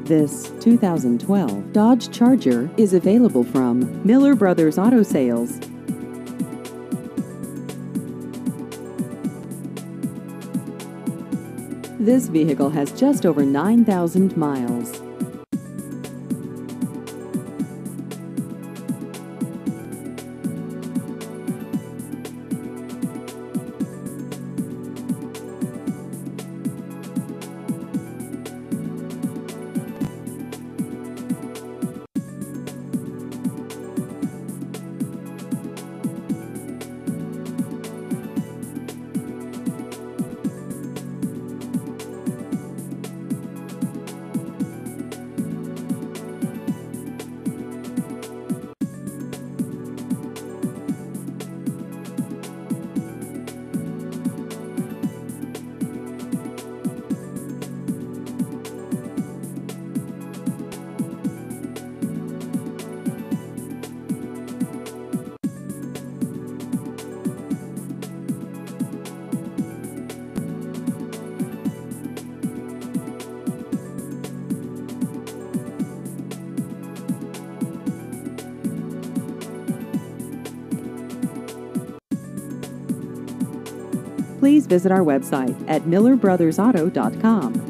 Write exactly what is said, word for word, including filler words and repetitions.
This two thousand twelve Dodge Charger is available from Miller Brothers Auto Sales. This vehicle has just over nine thousand miles. Please visit our website at miller brothers auto dot com.